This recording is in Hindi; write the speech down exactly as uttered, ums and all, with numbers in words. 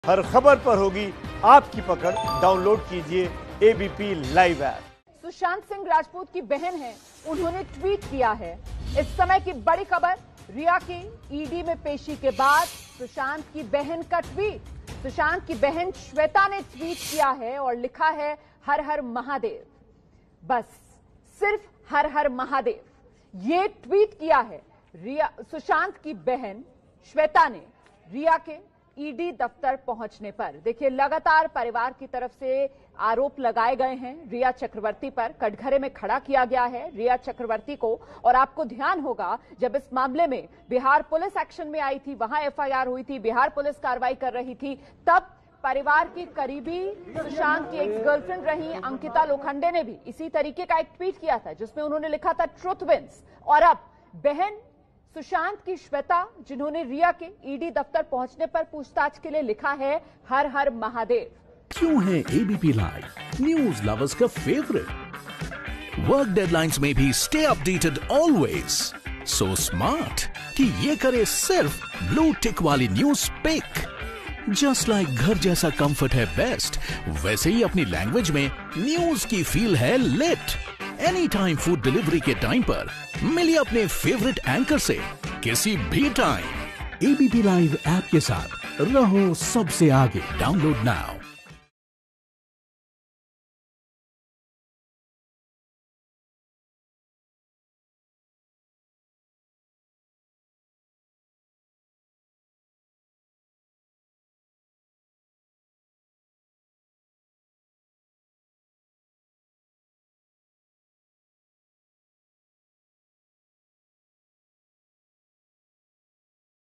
हर खबर पर होगी आपकी पकड़। डाउनलोड कीजिए ABP live app. Sushant Singh Rajput की बहन है, उन्होंने ट्वीट किया है। इस समय की बड़ी खबर, रिया की ईडी में पेशी के बाद सुशांत की बहन का ट्वीट। सुशांत की बहन श्वेता ने ट्वीट किया है और लिखा है हर हर महादेव। बस सिर्फ हर हर महादेव ये ट्वीट किया है रिया सुशांत की बहन श्वेता ने रिया के ईडी दफ्तर पहुंचने पर। देखिए, लगातार परिवार की तरफ से आरोप लगाए गए हैं रिया चक्रवर्ती पर। कटघरे में खड़ा किया गया है रिया चक्रवर्ती को। और आपको ध्यान होगा, जब इस मामले में बिहार पुलिस एक्शन में आई थी, वहां एफआईआर हुई थी, बिहार पुलिस कार्रवाई कर रही थी, तब परिवार की करीबी सुशांत की एक्स गर्लफ्रेंड रही अंकिता लोखंडे ने भी इसी तरीके का एक ट्वीट किया था, जिसमें उन्होंने लिखा था ट्रुथ विंस। और अब बहन सुशांत की श्वेता, जिन्होंने रिया के ईडी दफ्तर पहुंचने पर पूछताछ के लिए लिखा है हर हर महादेव। क्यों है एबीपी लाइव न्यूज लवर्स का फेवरेट? वर्क डेडलाइंस में भी stay updated always. So smart कि ये करे सिर्फ ब्लू टिक वाली न्यूज पिक। जस्ट लाइक घर जैसा कंफर्ट है बेस्ट, वैसे ही अपनी लैंग्वेज में न्यूज की फील है lit. Any time food delivery के टाइम पर मिलिए अपने फेवरेट एंकर से किसी भी टाइम। एबीपी लाइव ऐप के साथ रहो सबसे आगे। Download now.